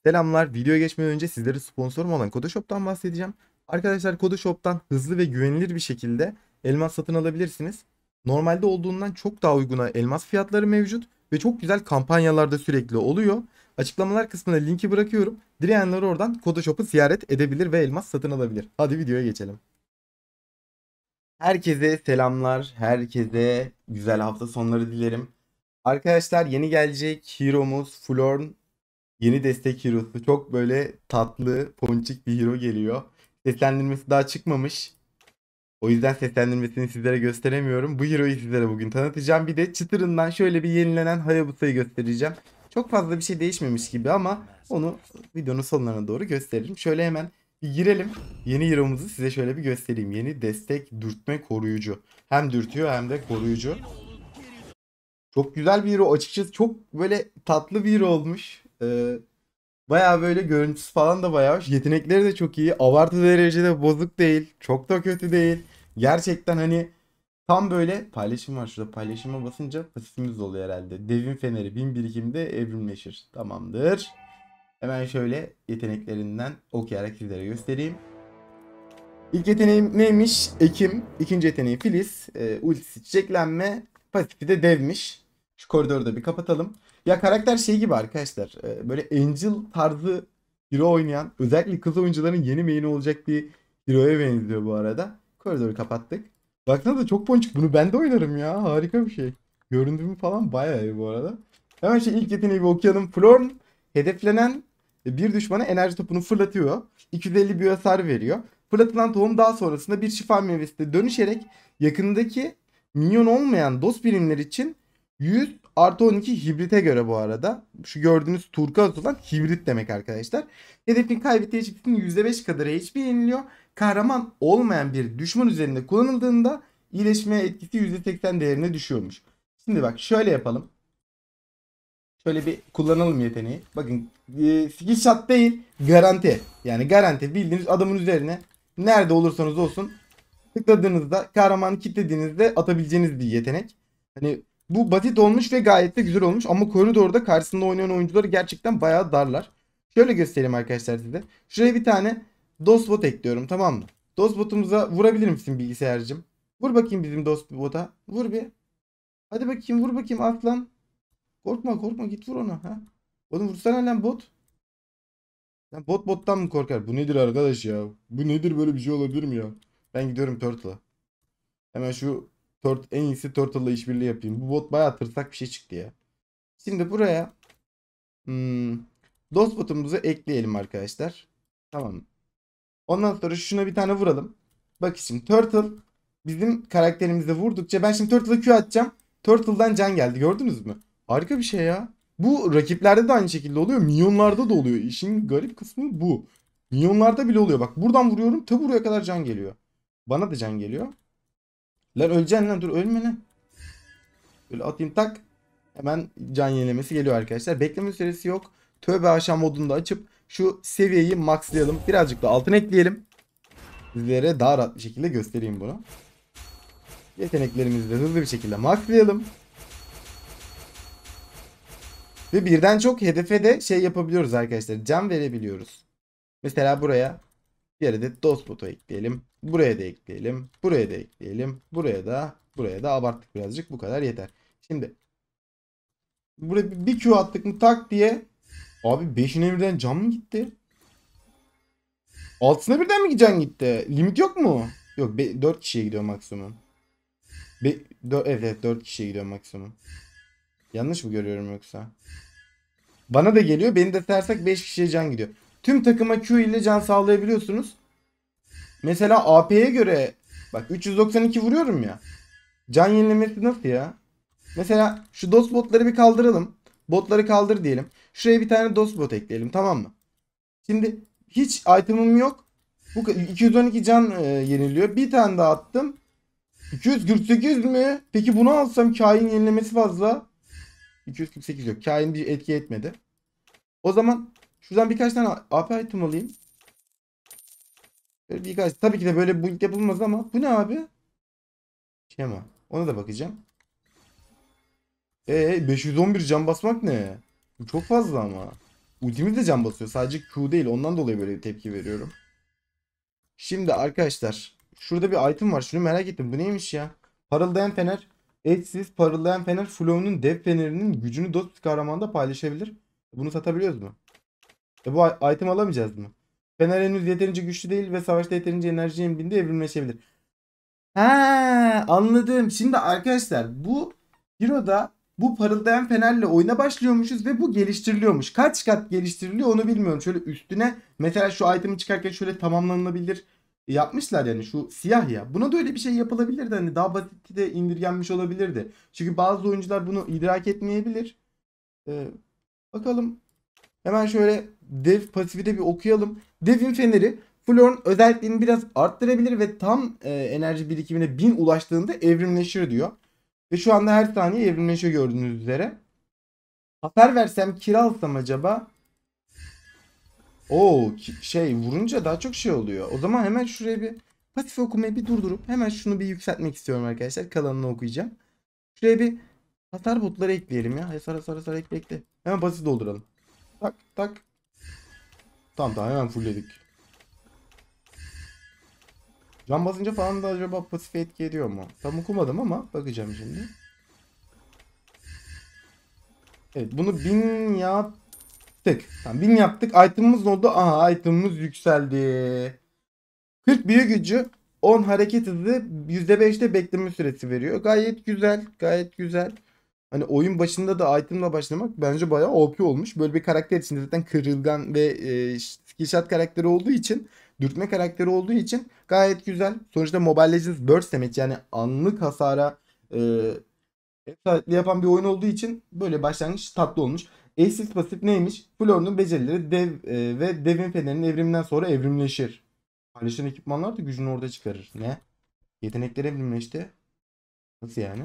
Selamlar. Videoya geçmeden önce sizlere sponsorum olan Kodoshop'tan bahsedeceğim. Arkadaşlar Kodoshop'tan hızlı ve güvenilir bir şekilde elmas satın alabilirsiniz. Normalde olduğundan çok daha uyguna elmas fiyatları mevcut ve çok güzel kampanyalarda sürekli oluyor. Açıklamalar kısmına linki bırakıyorum. Dileyenler oradan Kodoshop'u ziyaret edebilir ve elmas satın alabilir. Hadi videoya geçelim. Herkese selamlar. Herkese güzel hafta sonları dilerim. Arkadaşlar yeni gelecek hero'muz Florn. Yeni destek hero'su. Çok böyle tatlı, ponçik bir hero geliyor. Seslendirmesi daha çıkmamış. O yüzden seslendirmesini sizlere gösteremiyorum. Bu hero'yu sizlere bugün tanıtacağım. Bir de çıtırından şöyle bir yenilenen Hayabusa'yı göstereceğim. Çok fazla bir şey değişmemiş gibi ama onu videonun sonlarına doğru gösteririm. Şöyle hemen bir girelim. Yeni hero'muzu size şöyle bir göstereyim. Yeni destek dürtme koruyucu. Hem dürtüyor hem de koruyucu. Çok güzel bir hero. Açıkçası çok böyle tatlı bir hero olmuş. Bayağı böyle görüntüsü falan da bayağı hoş. Yetenekleri de çok iyi. Abartı derecede bozuk değil. Çok da kötü değil. Gerçekten hani tam böyle paylaşım var şurada. Paylaşıma basınca pasifimiz oluyor herhalde. Devin Feneri 1000 birikimde evrimleşir. Tamamdır. Hemen şöyle yeteneklerinden okuyarak sizlere göstereyim. İlk yeteneğim neymiş? Ekim. İkinci yeteneği Filiz. Ultisi çiçeklenme. Pasifi de devmiş. Şu koridoru da bir kapatalım. Ya karakter şey gibi arkadaşlar. Böyle Angel tarzı hero oynayan, özellikle kız oyuncuların yeni main'i olacak bir hero'ya benziyor bu arada. Koridoru kapattık. Baksana da çok ponçik. Bunu ben de oynarım ya. Harika bir şey. Görüntümü falan bayağı iyi bu arada. Hemen şey ilk yeteneği bir okuyalım. Florn hedeflenen bir düşmana enerji topunu fırlatıyor. 250 büyü hasar veriyor. Fırlatılan tohum daha sonrasında bir şifa meyvesine dönüşerek yakındaki minyon olmayan dost birimler için 100 artı 12 hibrite göre bu arada. Şu gördüğünüz turkuaz olan hibrit demek arkadaşlar. Hedefin kaybettiği HP'nin %5 kadar HP yeniliyor. Kahraman olmayan bir düşman üzerinde kullanıldığında iyileşme etkisi %80 değerine düşüyormuş. Şimdi bak şöyle yapalım. Şöyle bir kullanalım yeteneği. Bakın skill shot değil garanti. Yani garanti bildiğiniz adamın üzerine nerede olursanız olsun tıkladığınızda kahramanı kilitlediğinizde atabileceğiniz bir yetenek. Hani bu basit olmuş ve gayet de güzel olmuş ama koridorda karşısında oynayan oyuncuları gerçekten bayağı darlar. Şöyle göstereyim arkadaşlar size. Şuraya bir tane DOS ekliyorum, tamam mı? DOS vurabilir misin bilgisayarcım? Vur bakayım bizim DOS Vur bir. Hadi bakayım, vur bakayım aslan. Korkma korkma, git vur ona. Ha? Oğlum vursana lan bot. Lan bottan mı korkar? Bu nedir arkadaş ya? Bu nedir, böyle bir şey olabilir mi ya? Ben gidiyorum Turtle'a. Hemen şu en iyisi Turtle'la işbirliği yapayım. Bu bot bayağı tırsak bir şey çıktı ya. Şimdi buraya hmm, dost botumuzu ekleyelim arkadaşlar. Tamam. Ondan sonra şuna bir tane vuralım. Bak şimdi Turtle bizim karakterimize vurdukça ben şimdi Turtle'a Q atacağım. Turtle'dan can geldi, gördünüz mü? Harika bir şey ya. Bu rakiplerde de aynı şekilde oluyor. Minyonlarda da oluyor. İşin garip kısmı bu. Minyonlarda bile oluyor. Bak buradan vuruyorum, ta buraya kadar can geliyor. Bana da can geliyor. Lan öleceksin lan, dur ölme lan. Böyle atayım tak. Hemen can yenilemesi geliyor arkadaşlar. Bekleme süresi yok. Tövbe aşağı modunu da açıp şu seviyeyi maxlayalım. Birazcık da altın ekleyelim. Sizlere daha rahat bir şekilde göstereyim bunu. Yeteneklerimizi de hızlı bir şekilde maxlayalım. Ve birden çok hedefe de şey yapabiliyoruz arkadaşlar. Can verebiliyoruz. Mesela buraya bir adet dost botu ekleyelim. Buraya da ekleyelim. Buraya da ekleyelim. Buraya da abarttık birazcık. Bu kadar yeter. Şimdi buraya bir Q attık mı tak diye. Abi 5'ine birden can mı gitti? 6'sına birden mi can gitti? Limit yok mu? Yok, 4 kişiye gidiyor maksimum. Evet, 4 kişiye gidiyor maksimum. Yanlış mı görüyorum yoksa? Bana da geliyor. Beni de sersak 5 kişiye can gidiyor. Tüm takıma Q ile can sağlayabiliyorsunuz. Mesela AP'ye göre bak 392 vuruyorum ya. Can yenilemesi nasıl ya? Mesela şu dost botları bir kaldıralım. Botları kaldır diyelim. Şuraya bir tane dost bot ekleyelim, tamam mı? Şimdi hiç item'ım yok. Bu 212 can yeniliyor. Bir tane daha attım. 248 mi? Peki bunu alsam kain yenilemesi fazla. 248 yok. Kain bir etki etmedi. O zaman şuradan birkaç tane AP item alayım. Böyle birkaç. Tabii ki de böyle build yapılmaz ama bu ne abi? Şema. Ona da bakacağım. 511 can basmak ne? Bu çok fazla ama. ultimiz de can basıyor. Sadece Q değil. Ondan dolayı böyle bir tepki veriyorum. Şimdi arkadaşlar şurada bir item var. Şunu merak ettim. Bu neymiş ya? Parıldayan fener. Eşsiz parıldayan fener Flow'un dev fenerinin gücünü dost kahramanda paylaşabilir. Bunu satabiliyoruz mu? Bu item alamayacağız mı? Fener henüz yeterince güçlü değil ve savaşta yeterince enerji emdiğinde evrimleşebilir. Ha, anladım. Şimdi arkadaşlar bu Hero'da bu parıldayan fenerle oyuna başlıyormuşuz ve bu geliştiriliyormuş. Kaç kat geliştiriliyor onu bilmiyorum. Şöyle üstüne mesela şu item'i çıkarken şöyle tamamlanabilir yapmışlar yani şu siyah ya. Buna da öyle bir şey yapılabilirdi. Hani daha basit de indirgenmiş olabilirdi. Çünkü bazı oyuncular bunu idrak etmeyebilir. Ee, bakalım. Hemen şöyle dev pasifi de bir okuyalım. Devin feneri Flor'un özelliğini biraz arttırabilir ve tam enerji birikimine 1000 ulaştığında evrimleşir diyor. Ve şu anda her saniye evrimleşiyor gördüğünüz üzere. Hasar versem kira alsam acaba? Oo şey vurunca daha çok şey oluyor. O zaman hemen şuraya bir pasif okumayı bir durdurup hemen şunu bir yükseltmek istiyorum arkadaşlar. Kalanını okuyacağım. Şuraya bir hasar botları ekleyelim ya. Hasar ekle. Hemen pasif dolduralım. Tak tak. Tamam hemen fullledik. Can basınca falan da acaba pasif etki ediyor mu? Tam okumadım ama bakacağım şimdi. Evet bunu 1000 yaptık. Tamam 1000 yaptık. Item'ımız ne oldu? Aha item'ımız yükseldi. 40 büyü gücü 10 hareket hızı %5'te bekleme süresi veriyor. Gayet güzel. Gayet güzel. Hani oyun başında da item'la başlamak bence bayağı OP olmuş. Böyle bir karakter için zaten kırılgan ve skill shot karakteri olduğu için, dürtme karakteri olduğu için gayet güzel. Sonuçta Mobile Legends burst demek yani anlık hasara ev yapan bir oyun olduğu için böyle başlangıç tatlı olmuş. Aces pasif neymiş? Flor'un becerileri dev ve devin fenerinin evriminden sonra evrimleşir. Paylaşılan ekipmanlar da gücünü orada çıkarır. Ne? Yetenekleri evrimleşti. Nasıl yani?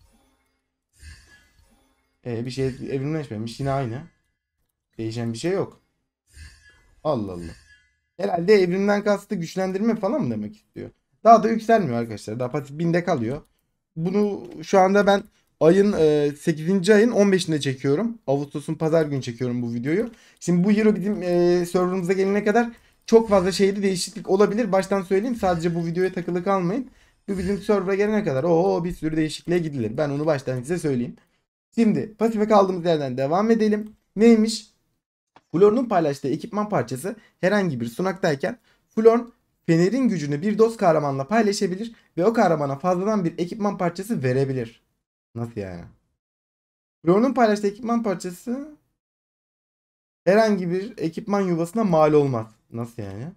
Bir şey evrimleşmemiş. Yine aynı. Değişen bir şey yok. Allah Allah. Herhalde evrimden kastı güçlendirme falan mı demek istiyor? Daha da yükselmiyor arkadaşlar. Daha pasif 1000'de kalıyor. Bunu şu anda ben ayın 8. ayın 15'inde çekiyorum. Ağustos'un pazar günü çekiyorum bu videoyu. Şimdi bu hero bizim serverımıza gelene kadar çok fazla şeyde değişiklik olabilir. Baştan söyleyeyim sadece bu videoya takılı kalmayın. Bu bizim server'a gelene kadar bir sürü değişikliğe gidilir. Ben onu baştan size söyleyeyim. Şimdi pasife kaldığımız yerden devam edelim. Neymiş? Flor'un paylaştığı ekipman parçası herhangi bir sunaktayken Flor fenerin gücünü bir dost kahramanla paylaşabilir ve o kahramana fazladan bir ekipman parçası verebilir. Nasıl yani? Flor'un paylaştığı ekipman parçası herhangi bir ekipman yuvasına mal olmaz. Nasıl yani?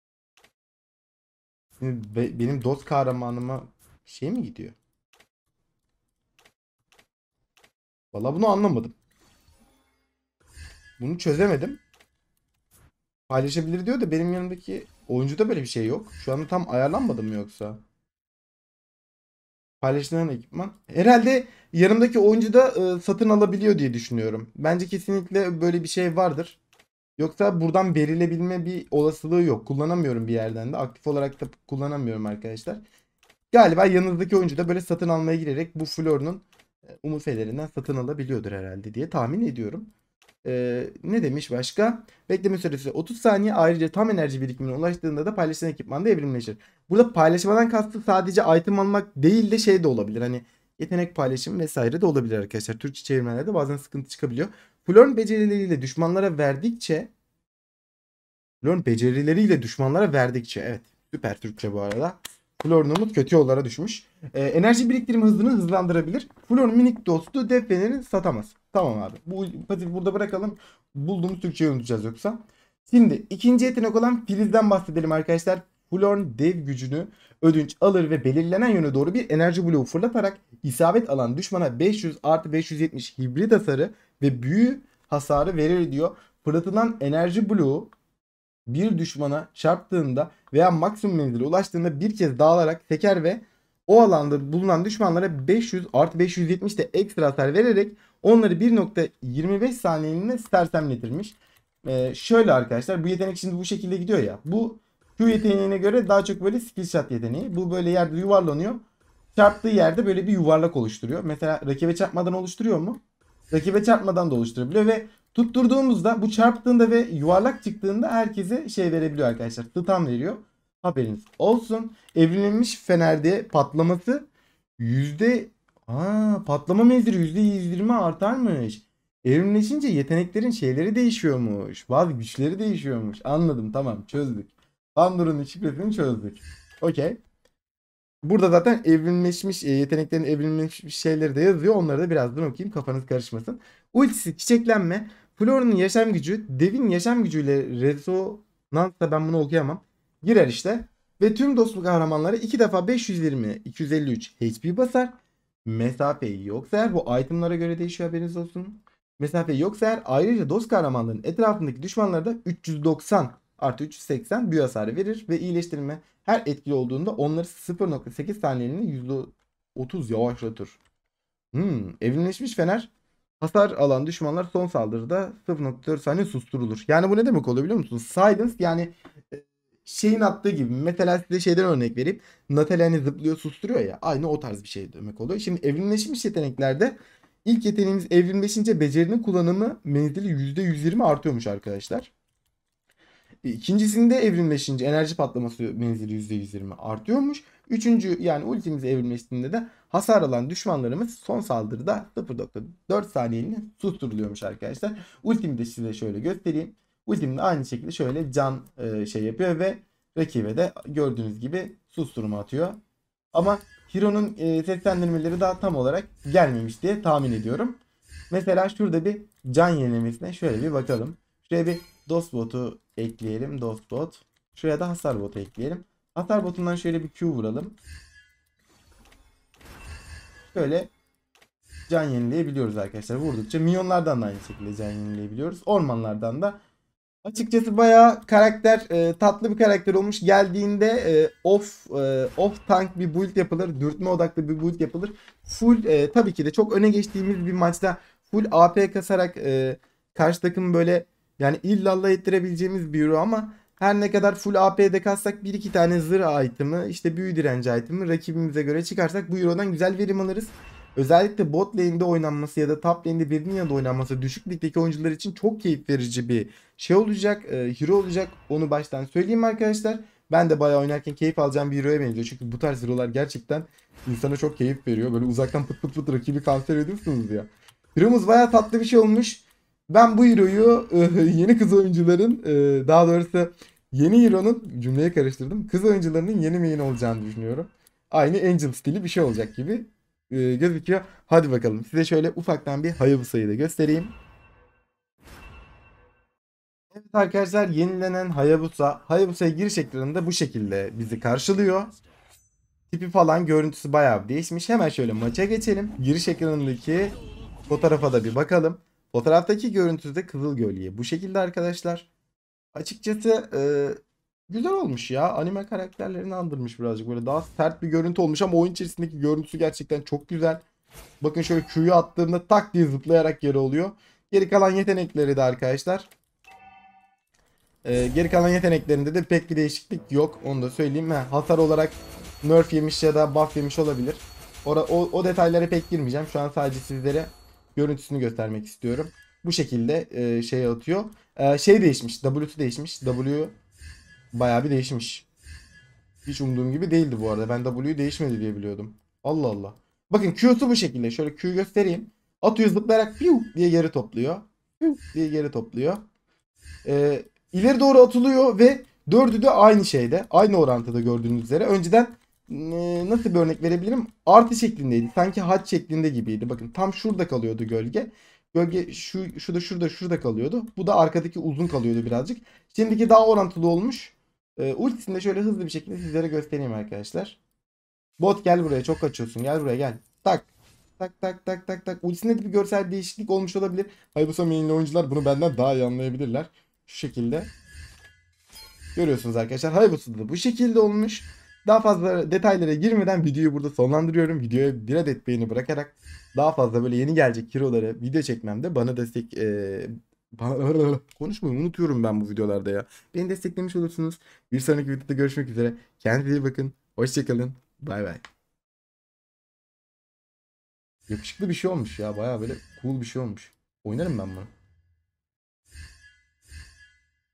Şimdi benim dost kahramanıma şey mi gidiyor? Vallahi bunu anlamadım. Bunu çözemedim. Paylaşabilir diyor da benim yanımdaki oyuncuda böyle bir şey yok. Şu anda tam ayarlanmadı mı yoksa? Paylaşılan ekipman. Herhalde yanımdaki oyuncu da satın alabiliyor diye düşünüyorum. Bence kesinlikle böyle bir şey vardır. Yoksa buradan verilebilme bir olasılığı yok. Kullanamıyorum bir yerden de. Aktif olarak da kullanamıyorum arkadaşlar. Galiba yanınızdaki oyuncu da böyle satın almaya girerek bu Flor'un umufelerinden satın alabiliyordur herhalde diye tahmin ediyorum. Ne demiş başka? Bekleme süresi 30 saniye. Ayrıca tam enerji birikimine ulaştığında da paylaşılan ekipmanda evrimleşir. Burada paylaşmadan kastı sadece item almak değil de şey de olabilir. Hani yetenek paylaşımı vesaire de olabilir arkadaşlar. Türkçe çevirmelerde bazen sıkıntı çıkabiliyor. Flor'un becerileriyle düşmanlara verdikçe evet süper Türkçe bu arada. Flor'un umut kötü yollara düşmüş. Enerji biriktirme hızını hızlandırabilir. Flor'un minik dostu Dev Fener'i satamaz. Tamam abi. Bu pasifi burada bırakalım. Bulduğumuz Türkçeyi unutacağız yoksa. Şimdi ikinci yetenek olan Filiz'den bahsedelim arkadaşlar. Flor'un dev gücünü ödünç alır ve belirlenen yöne doğru bir enerji bloğu fırlatarak isabet alan düşmana 500 artı 570 hibrit hasarı ve büyü hasarı verir diyor. Fırlatılan enerji bloğu bir düşmana çarptığında veya maksimum menzile ulaştığında bir kez dağılarak seker ve o alanda bulunan düşmanlara 500 artı 570 de ekstra hasar vererek onları 1.25 saniyeliğine sersemletirmiş. Şöyle arkadaşlar bu yetenek şimdi bu şekilde gidiyor ya. Bu Q yeteneğine göre daha çok böyle skill shot yeteneği. Bu böyle yerde yuvarlanıyor. Çarptığı yerde böyle bir yuvarlak oluşturuyor. Mesela rakibe çarpmadan oluşturuyor mu? Rakibe çarpmadan da oluşturabiliyor ve Tutturduğumuzda bu çarptığında ve yuvarlak çıktığında herkese şey verebiliyor arkadaşlar. Stun veriyor. Haberiniz olsun. Evrilmiş Fener'de patlaması yüzde patlama menzili %120 artarmış. Evrimleşince yeteneklerin şeyleri değişiyormuş. Bazı güçleri değişiyormuş. Anladım, tamam, çözdük. Pandora'nın şifresini çözdük. Okey. Burada zaten evrimleşmiş yeteneklerin evrimleşmiş şeyleri de yazıyor. Onları da birazdan okuyayım, kafanız karışmasın. Ultisi çiçeklenme. Flora'nın yaşam gücü Devin yaşam gücüyle rezonansla, ben bunu okuyamam, girer işte. Ve tüm dostluk kahramanları 2 defa 520 253 HP basar. Mesafe yoksa eğer, bu itemlara göre değişiyor, haberiniz olsun. Mesafe yoksa eğer, ayrıca dost kahramanların etrafındaki düşmanlara da 390 artı 380 büyü hasarı verir ve iyileştirme her etkili olduğunda onları 0.8 saniyeliğine %30 yavaşlatır. Evrimleşmiş fener hasar alan düşmanlar son saldırıda 0.4 saniye susturulur. Yani bu ne demek oluyor biliyor musunuz? Silence yani şeyin attığı gibi. Mesela size şeyden örnek vereyim. Natalie hani zıplıyor susturuyor ya. Aynı o tarz bir şey demek oluyor. Şimdi evrimleşmiş yeteneklerde ilk yeteneğimiz evrimleşince becerinin kullanımı menzili %120 artıyormuş arkadaşlar. İkincisinde evrimleşince enerji patlaması menzili %120 artıyormuş. Üçüncü yani ultimiz evrimleştiğinde de hasar alan düşmanlarımız son saldırıda 0.4 saniyeliğine susturuluyormuş arkadaşlar. Ultimi de size şöyle göstereyim. Ultim de aynı şekilde şöyle can şey yapıyor ve rakibe de gördüğünüz gibi susturma atıyor. Ama Hero'nun seslendirmeleri daha tam olarak gelmemiş diye tahmin ediyorum. Mesela şurada bir can yenilemesine şöyle bir bakalım. Şuraya bir dost botu ekleyelim. Dost bot. Şuraya da hasar botu ekleyelim. Hasar botundan şöyle bir Q vuralım. Şöyle can yenileyebiliyoruz arkadaşlar. Vurdukça minyonlardan da aynı şekilde can yenileyebiliyoruz. Ormanlardan da. Açıkçası bayağı karakter tatlı bir karakter olmuş. Geldiğinde off tank bir build yapılır. Dürtme odaklı bir build yapılır. Full tabii ki de çok öne geçtiğimiz bir maçta full AP kasarak karşı takım böyle yani illallah ettirebileceğimiz bir hero ama her ne kadar full AP'de kassak bir iki tane zırh item'ı işte büyü direnci item'ı rakibimize göre çıkarsak bu hero'dan güzel verim alırız. Özellikle bot lane'de oynanması ya da top lane'de birinin yanında oynanması düşük ligdeki oyuncular için çok keyif verici bir şey olacak. Hero olacak. Onu baştan söyleyeyim arkadaşlar. Ben de bayağı oynarken keyif alacağım bir hero'ya benziyor. Çünkü bu tarz hero'lar gerçekten insana çok keyif veriyor. Böyle uzaktan pıt pıt pıt rakibi kanser ediyorsunuz ya. Hero'muz bayağı tatlı bir şey olmuş. Ben bu hero'yu yeni kız oyuncuların daha doğrusu yeni hero'nun, cümleye karıştırdım, kız oyuncularının yeni main olacağını düşünüyorum. Aynı Angel stili bir şey olacak gibi gözüküyor. Hadi bakalım size şöyle ufaktan bir Hayabusa'yı da göstereyim. Evet arkadaşlar, yenilenen Hayabusa. Hayabusa'ya giriş ekranında bu şekilde bizi karşılıyor. Tipi falan görüntüsü bayağı bir değişmiş. Hemen şöyle maça geçelim. Giriş ekranındaki fotoğrafa da bir bakalım. Fotoğraftaki görüntüsü de Kızıl Gölge. Bu şekilde arkadaşlar. Açıkçası güzel olmuş ya. Anime karakterlerini andırmış birazcık. Böyle daha sert bir görüntü olmuş ama oyun içerisindeki görüntüsü gerçekten çok güzel. Bakın şöyle Q'yu attığımda tak diye zıplayarak yere oluyor. Geri kalan yetenekleri de arkadaşlar. Geri kalan yeteneklerinde de pek bir değişiklik yok. Onu da söyleyeyim. Hasar olarak nerf yemiş ya da buff yemiş olabilir. O detaylara pek girmeyeceğim. Şu an sadece sizlere görüntüsünü göstermek istiyorum. Bu şekilde şey atıyor. Şey değişmiş. W'su değişmiş. W bayağı bir değişmiş. Hiç umduğum gibi değildi bu arada. Ben W değişmedi diye biliyordum. Allah Allah. Bakın Q'su bu şekilde. Şöyle Q'yu göstereyim. Atıyor zıplayarak piu diye geri topluyor. Piu diye geri topluyor. İleri doğru atılıyor ve dördü de aynı şeyde. Aynı orantıda gördüğünüz üzere. Önceden nasıl bir örnek verebilirim? Artı şeklindeydi. Sanki haç şeklinde gibiydi. Bakın tam şurada kalıyordu gölge. Gölge şurada kalıyordu. Bu da arkadaki uzun kalıyordu birazcık. Şimdiki daha orantılı olmuş. Ultisini de şöyle hızlı bir şekilde sizlere göstereyim arkadaşlar. Bot gel buraya, çok kaçıyorsun. Gel buraya gel. Tak. Tak tak tak tak tak. Ultisinde de bir görsel değişiklik olmuş olabilir. Hayabusa mainli oyuncular bunu benden daha iyi anlayabilirler. Şu şekilde. Görüyorsunuz arkadaşlar. Hayabusa'da da bu şekilde olmuş. Daha fazla detaylara girmeden videoyu burada sonlandırıyorum. Videoya bir adet beğeni bırakarak daha fazla böyle yeni gelecek hero'ları video çekmemde bana destek konuşmayı unutuyorum ben bu videolarda ya. Beni desteklemiş olursunuz. Bir sonraki videoda görüşmek üzere. Kendinize iyi bakın. Hoşçakalın. Bay bay. Yakışıklı bir şey olmuş ya. Baya böyle cool bir şey olmuş. Oynarım ben bunu.